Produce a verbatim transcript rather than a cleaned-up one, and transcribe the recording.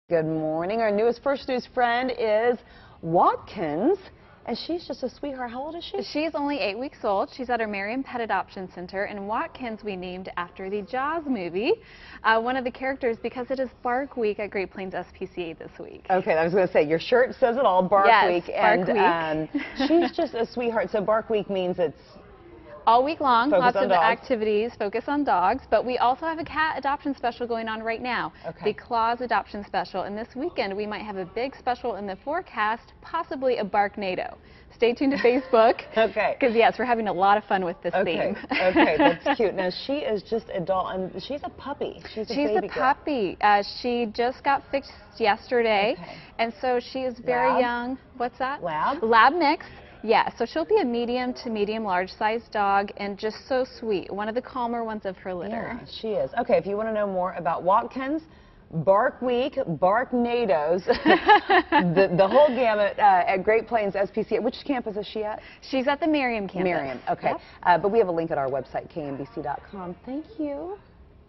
Good morning. Our newest First News friend is Watkins, and she's just a sweetheart. How old is she? She's only eight weeks old. She's at our Merriam Pet Adoption Center, and Watkins we named after the Jaws movie. Uh, one of the characters, because it is Bark Week at Great Plains S P C A this week. Okay, I was going to say, your shirt says it all, Bark yes, Week. Bark and Week. Um, she's just a sweetheart. So Bark Week means it's all week long, focus lots on of dogs. activities, focus on dogs, but we also have a cat adoption special going on right now, okay. the Claws Adoption Special, and this weekend we might have a big special in the forecast, possibly a Barknado. Stay tuned to Facebook. Okay. Because yes, we're having a lot of fun with this okay. theme. Okay, that's cute. Now she is just a doll, and she's a puppy. She's a She's baby a puppy. Uh, she just got fixed yesterday, okay. and so she is very Lab? young. What's that? Lab? Lab mix. Yeah, so she'll be a medium to medium large sized dog and just so sweet. One of the calmer ones of her litter. Yeah, she is. Okay, if you want to know more about Watkins, Bark Week, Barknados, the, the whole gamut uh, at Great Plains S P C A. Which campus is she at? She's at the Merriam campus. Merriam, okay. Yep. Uh, but we have a link at our website, K M B C dot com. Thank you.